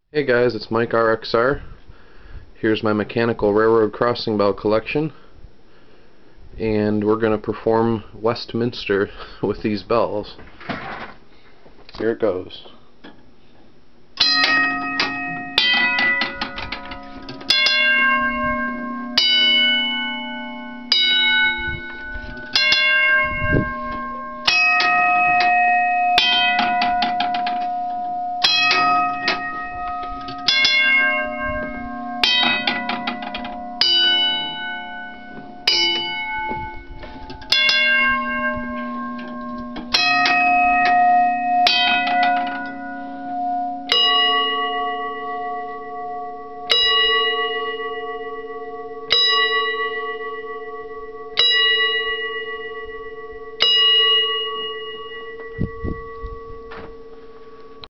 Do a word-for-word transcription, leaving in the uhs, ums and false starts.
Hey guys, it's Mike R X R. Here's my mechanical railroad crossing bell collection, and we're going to perform Westminster with these bells. Here it goes.